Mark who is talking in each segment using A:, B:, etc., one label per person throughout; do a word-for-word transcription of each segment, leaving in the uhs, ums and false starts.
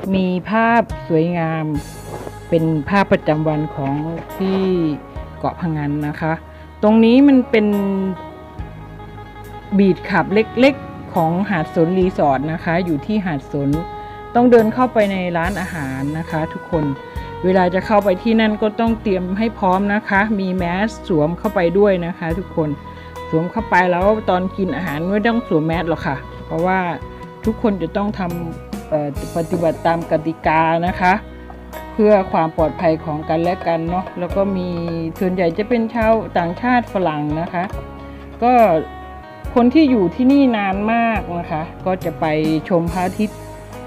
A: มีภาพสวยงามเป็นภาพประจำวันของที่เกาะพะงันนะคะ ตรงนี้มันเป็นบีชคลับเล็กๆของหาดสนรีสอร์ทนะคะอยู่ที่หาดสนต้องเดินเข้าไปในร้านอาหารนะคะทุกคนเวลาจะเข้าไปที่นั่นก็ต้องเตรียมให้พร้อมนะคะมีแมสสวมเข้าไปด้วยนะคะทุกคนสวมเข้าไปแล้วตอนกินอาหารไม่ต้องสวมแมสหรอกค่ะเพราะว่าทุกคนจะต้องทำปฏิบัติตามกติกานะคะเพื่อความปลอดภัยของกันและกันเนาะแล้วก็มีส่วนใหญ่จะเป็นชาวต่างชาติฝรั่งนะคะก็คนที่อยู่ที่นี่นานมากนะคะก็จะไปชมพระอาทิตย์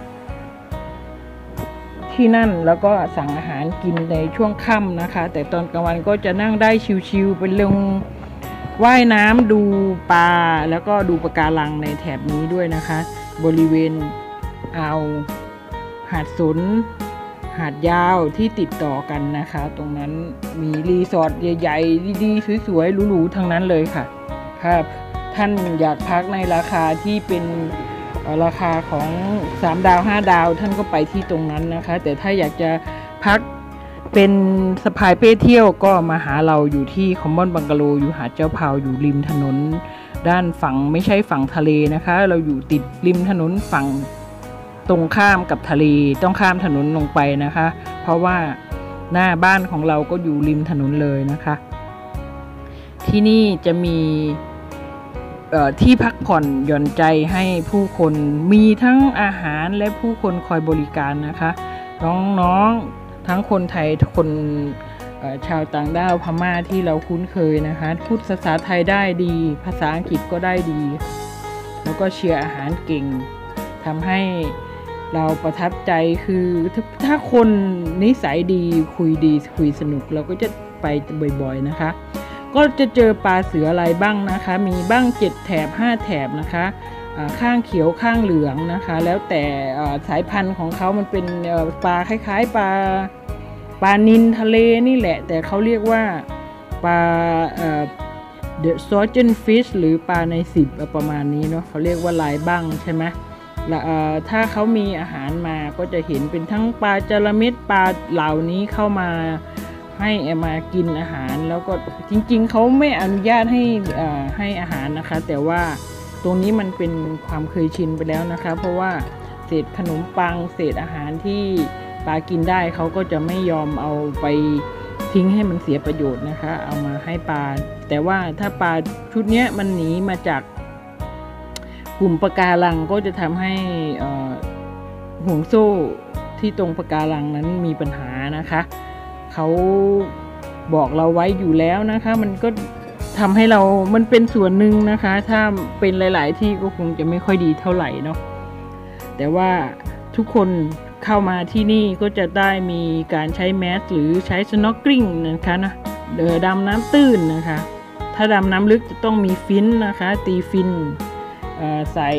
A: ที่นั่นแล้วก็สั่งอาหารกินในช่วงค่ำนะคะแต่ตอนกลางวันก็จะนั่งได้ชิวๆเป็นลงว่ายน้ำดูปลาแล้วก็ดูปะการังในแถบนี้ด้วยนะคะบริเวณอ่าวหาดสนหาดยาวที่ติดต่อกันนะคะตรงนั้นมีรีสอร์ทใหญ่ๆดีๆสวยๆหรูๆทั้งนั้นเลยค่ะครับท่านอยากพักในราคาที่เป็นราคาของสามดาวห้าดาวท่านก็ไปที่ตรงนั้นนะคะแต่ถ้าอยากจะพักเป็นสะพายเป้เที่ยวก็มาหาเราอยู่ที่คอมมอนบังกะโลอยู่หาดเจ้าพาวอยู่ริมถนนด้านฝั่งไม่ใช่ฝั่งทะเลนะคะเราอยู่ติดริมถนนฝั่งตรงข้ามกับทะเลต้องข้ามถนนลงไปนะคะเพราะว่าหน้าบ้านของเราก็อยู่ริมถนนเลยนะคะที่นี่จะมีที่พักผ่อนหย่อนใจให้ผู้คนมีทั้งอาหารและผู้คนคอยบริการนะคะน้องๆทั้งคนไทยคนชาวต่างด้าวพม่าที่เราคุ้นเคยนะคะพูดภาษาไทยได้ดีภาษาอังกฤษก็ได้ดีแล้วก็เชียร์อาหารเก่งทำให้เราประทับใจคือถ้าคนนิสัยดีคุยดีคุยสนุกเราก็จะไปบ่อยๆนะคะก็จะเจอปลาเสืออะไรบ้างนะคะมีบ้างเจ็ดแถบห้าแถบนะคะข้างเขียวข้างเหลืองนะคะแล้วแต่สายพันธุ์ของเขามันเป็นปลาคล้ายๆปลาปลานิลทะเลนี่แหละแต่เขาเรียกว่าปลาเดอะซอร์เจนฟิชหรือปลาในสิบประมาณนี้เนาะเขาเรียกว่าลายบ้างใช่ไหมถ้าเขามีอาหารมาก็จะเห็นเป็นทั้งปลาจระเม็ดปลาเหล่านี้เข้ามาให้มากินอาหารแล้วก็จริงๆเขาไม่อนุญาตให้ให้อาหารนะคะแต่ว่าตรงนี้มันเป็นความเคยชินไปแล้วนะคะเพราะว่าเศษขนมปังเศษอาหารที่ปลากินได้เขาก็จะไม่ยอมเอาไปทิ้งให้มันเสียประโยชน์นะคะเอามาให้ปลาแต่ว่าถ้าปลาชุดนี้มันหนีมาจากกลุ่มปะการังก็จะทำให้ห่วงโซ่ที่ตรงปะการังนั้นมีปัญหานะคะเขาบอกเราไว้อยู่แล้วนะคะมันก็ทำให้เรามันเป็นส่วนหนึ่งนะคะถ้าเป็นหลายๆที่ก็คงจะไม่ค่อยดีเท่าไหร่เนาะแต่ว่าทุกคนเข้ามาที่นี่ก็จะได้มีการใช้แมสหรือใช้สน็อกกิ้งนะคะนะเดินดำน้ำตื้นนะคะถ้าดำน้ำลึกจะต้องมีฟินนะคะตีฟินใส่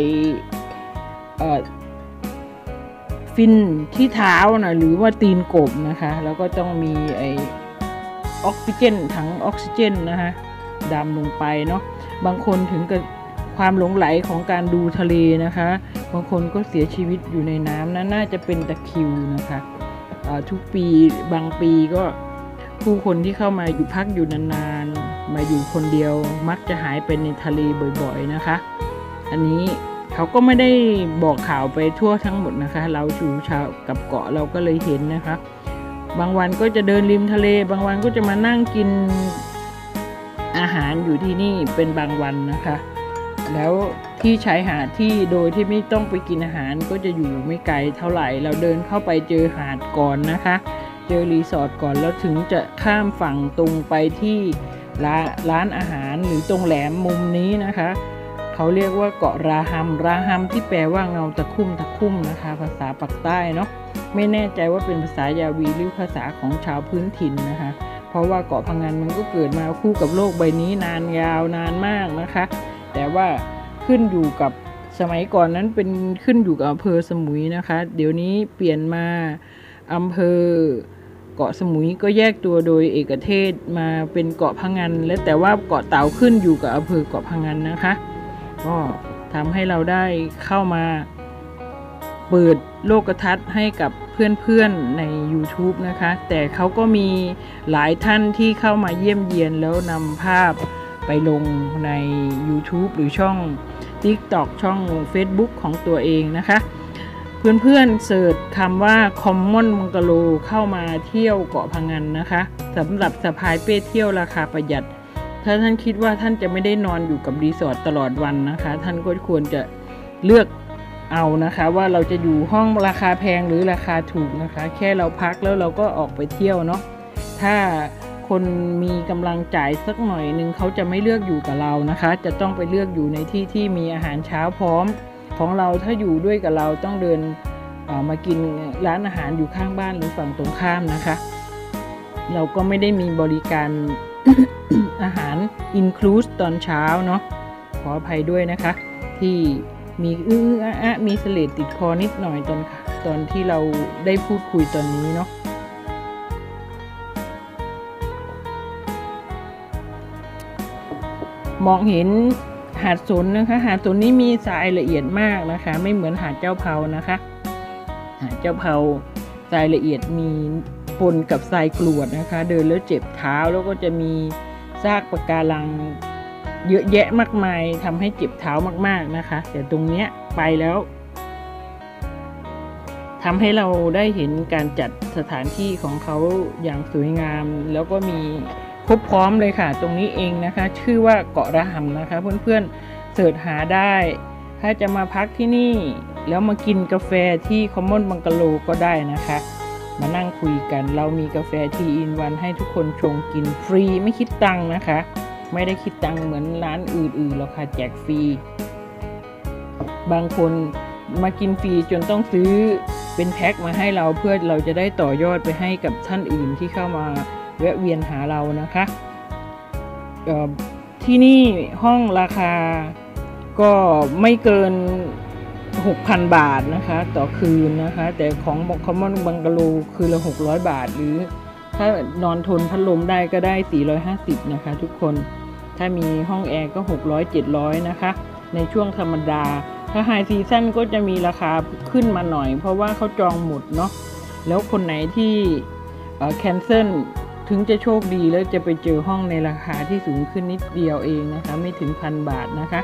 A: ฟินที่เท้านะหรือว่าตีนกบนะคะแล้วก็ต้องมีไอออกซิเจนถังออกซิเจนนะคะดำลงไปเนาะบางคนถึงกับความหลงไหลของการดูทะเลนะคะบางคนก็เสียชีวิตอยู่ในน้ำนะน่าจะเป็นตะคริวนะคะทุกปีบางปีก็ผู้คนที่เข้ามาอยู่พักอยู่นานๆมาอยู่คนเดียวมักจะหายไปในทะเลบ่อยๆนะคะอันนี้เขาก็ไม่ได้บอกข่าวไปทั่วทั้งหมดนะคะเราอยู่ชาวกับเกาะเราก็เลยเห็นนะคะบางวันก็จะเดินริมทะเลบางวันก็จะมานั่งกินอาหารอยู่ที่นี่เป็นบางวันนะคะแล้วที่ชายหาดที่โดยที่ไม่ต้องไปกินอาหารก็จะอยู่ไม่ไกลเท่าไหร่เราเดินเข้าไปเจอหาดก่อนนะคะเจอรีสอร์ทก่อนแล้วถึงจะข้ามฝั่งตรงไปที่ร้านอาหารหรือตรงแหลมมุมนี้นะคะเขาเรียกว่าเกาะราฮัมราฮัมที่แปลว่าเงาตะคุ่มตะคุ่มนะคะภาษาปากใต้เนาะไม่แน่ใจว่าเป็นภาษายาวีหรือภาษาของชาวพื้นถิ่นนะคะเพราะว่าเกาะพะงันมันก็เกิดมาคู่กับโลกใบนี้นานยาวนานมากนะคะแต่ว่าขึ้นอยู่กับสมัยก่อนนั้นเป็นขึ้นอยู่กับอำเภอสมุยนะคะเดี๋ยวนี้เปลี่ยนมาอำเภอเกาะสมุยก็แยกตัวโดยเอกเทศมาเป็นเกาะพะงันและแต่ว่าเกาะเต่าขึ้นอยู่กับอำเภอเกาะพะงันนะคะก็ทำให้เราได้เข้ามาเปิดโลกทัศน์ให้กับเพื่อนๆใน YouTube นะคะแต่เขาก็มีหลายท่านที่เข้ามาเยี่ยมเยียนแล้วนำภาพไปลงใน YouTube หรือช่อง TikTok ช่อง Facebook ของตัวเองนะคะเพื่อนๆเสิร์ชคำว่า Common Bungalow เข้ามาเที่ยวเกาะพะงันนะคะสำหรับสะพายเป้เที่ยวราคาประหยัดถ้าท่านคิดว่าท่านจะไม่ได้นอนอยู่กับรีสอร์ทตลอดวันนะคะท่านก็ควรจะเลือกเอานะคะว่าเราจะอยู่ห้องราคาแพงหรือราคาถูกนะคะแค่เราพักแล้วเราก็ออกไปเที่ยวเนาะถ้าคนมีกำลังจ่ายสักหน่อยนึงเขาจะไม่เลือกอยู่กับเรานะคะจะต้องไปเลือกอยู่ในที่ที่มีอาหารเช้าพร้อมของเราถ้าอยู่ด้วยกับเราต้องเดินเอ่อมากินร้านอาหารอยู่ข้างบ้านหรือฝั่งตรงข้ามนะคะเราก็ไม่ได้มีบริการ อาหาร include ตอนเช้าเนาะขออภัยด้วยนะคะที่มีอื้ออะอะมีเสลดติดคอนิดหน่อยตอนตอนที่เราได้พูดคุยตอนนี้เนาะมองเห็นหาดสนนะคะหาดสนนี้มีทรายละเอียดมากนะคะไม่เหมือนหาดเจ้าเผานะคะหาดเจ้าเผาทรายละเอียดมีปนกับทรายกรวดนะคะเดินแล้วเจ็บเท้าแล้วก็จะมีซากปะการังเยอะแยะมากมายทำให้เจ็บเท้ามากๆนะคะแต่ตรงเนี้ยไปแล้วทำให้เราได้เห็นการจัดสถานที่ของเขาอย่างสวยงามแล้วก็มีครบพร้อมเลยค่ะตรงนี้เองนะคะชื่อว่าเกาะระห่ำนะคะเพื่อนๆเสิร์ชหาได้ถ้าจะมาพักที่นี่แล้วมากินกาแฟที่ Common Bungalow ก็ได้นะคะมานั่งคุยกันเรามีกาแฟทีอินวันให้ทุกคนชงกินฟรีไม่คิดตังค์นะคะไม่ได้คิดตังค์เหมือนร้านอื่นๆหรอกค่ะแจกฟรีบางคนมากินฟรีจนต้องซื้อเป็นแพ็คมาให้เราเพื่อเราจะได้ต่อยอดไปให้กับท่านอื่นที่เข้ามาแวะเวียนหาเรานะคะที่นี่ห้องราคาก็ไม่เกิน หกพัน บาทนะคะต่อคืนนะคะแต่ของ Common Bungalow คืนละหกร้อยบาทหรือถ้านอนทนพัดลมได้ก็ได้สี่ร้อยห้าสิบนะคะทุกคนถ้ามีห้องแอร์ก็หกร้อย เจ็ดร้อยนะคะในช่วงธรรมดาถ้าไฮซีซั่นก็จะมีราคาขึ้นมาหน่อยเพราะว่าเขาจองหมดเนาะแล้วคนไหนที่เอ่อแคนเซิลถึงจะโชคดีแล้วจะไปเจอห้องในราคาที่สูงขึ้นนิดเดียวเองนะคะไม่ถึงพันบาทนะคะ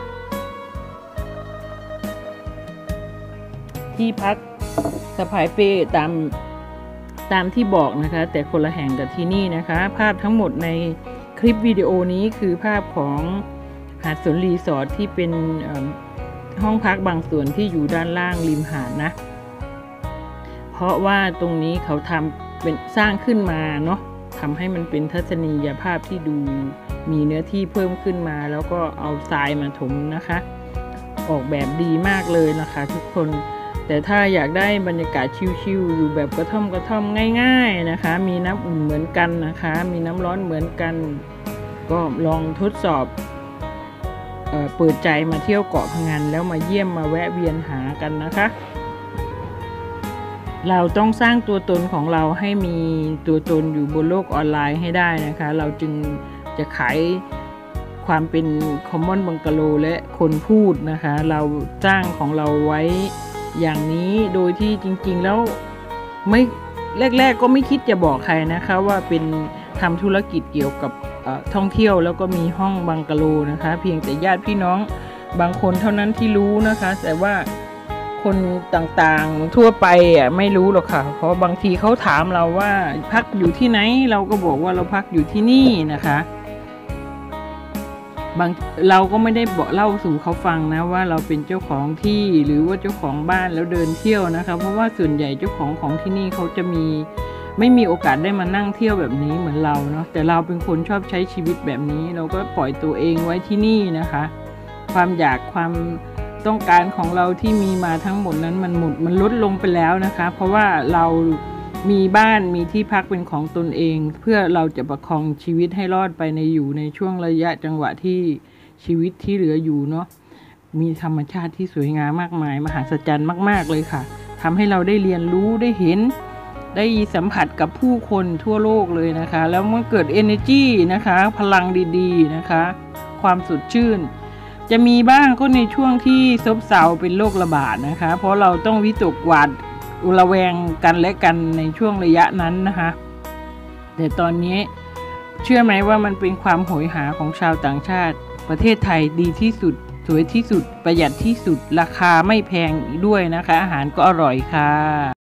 A: ที่พักสะพายเป้ตามตามที่บอกนะคะแต่คนละแห่งกับที่นี่นะคะภาพทั้งหมดในคลิปวิดีโอนี้คือภาพของหาดสนรีสอร์ทที่เป็นห้องพักบางส่วนที่อยู่ด้านล่างริมหาดนะเพราะว่าตรงนี้เขาทำเป็นสร้างขึ้นมาเนาะทำให้มันเป็นทัศนียภาพที่ดูมีเนื้อที่เพิ่มขึ้นมาแล้วก็เอาทรายมาถมนะคะออกแบบดีมากเลยนะคะทุกคนแต่ถ้าอยากได้บรรยากาศชิลๆอยู่แบบกระท่อมกระท่อมง่ายๆนะคะมีน้ำอุ่นเหมือนกันนะคะมีน้ำร้อนเหมือนกันก็ลองทดสอบเอ่อเปิดใจมาเที่ยวเกาะพะงันแล้วมาเยี่ยมมาแวะเวียนหากันนะคะเราต้องสร้างตัวตนของเราให้มีตัวตนอยู่บนโลกออนไลน์ให้ได้นะคะเราจึงจะขายความเป็น Common Bungalow และคนพูดนะคะเราสร้างของเราไว้อย่างนี้โดยที่จริงๆแล้วไม่แรกๆก็ไม่คิดจะบอกใครนะคะว่าเป็นทำธุรกิจเกี่ยวกับท่องเที่ยวแล้วก็มีห้องบังกะโลนะคะเพียงแต่ญาติพี่น้องบางคนเท่านั้นที่รู้นะคะแต่ว่าคนต่างๆทั่วไปอ่ะไม่รู้หรอกค่ะเพราะบางทีเขาถามเราว่าพักอยู่ที่ไหนเราก็บอกว่าเราพักอยู่ที่นี่นะคะบางเราก็ไม่ได้บอกเล่าสู่เขาฟังนะว่าเราเป็นเจ้าของที่หรือว่าเจ้าของบ้านแล้วเดินเที่ยวนะคะเพราะว่าส่วนใหญ่เจ้าของของที่นี่เขาจะมีไม่มีโอกาสได้มานั่งเที่ยวแบบนี้เหมือนเราเนาะแต่เราเป็นคนชอบใช้ชีวิตแบบนี้เราก็ปล่อยตัวเองไว้ที่นี่นะคะความอยากความต้องการของเราที่มีมาทั้งหมดนั้นมันหมดมันลดลงไปแล้วนะคะเพราะว่าเรามีบ้านมีที่พักเป็นของตนเองเพื่อเราจะประคองชีวิตให้รอดไปในอยู่ในช่วงระยะจังหวะที่ชีวิตที่เหลืออยู่เนาะมีธรรมชาติที่สวยงามมากมายมหัศจรรย์มากๆเลยค่ะทำให้เราได้เรียนรู้ได้เห็นได้สัมผัสกับผู้คนทั่วโลกเลยนะคะแล้วมันเกิด energy นะคะพลังดีๆนะคะความสดชื่นจะมีบ้างก็ในช่วงที่ซบเซาเป็นโรคระบาดนะคะเพราะเราต้องวิตกหวาดระแวงกันและกันในช่วงระยะนั้นนะคะแต่ตอนนี้เชื่อไหมว่ามันเป็นความโหยหาของชาวต่างชาติประเทศไทยดีที่สุดสวยที่สุดประหยัดที่สุดราคาไม่แพงด้วยนะคะอาหารก็อร่อยค่ะ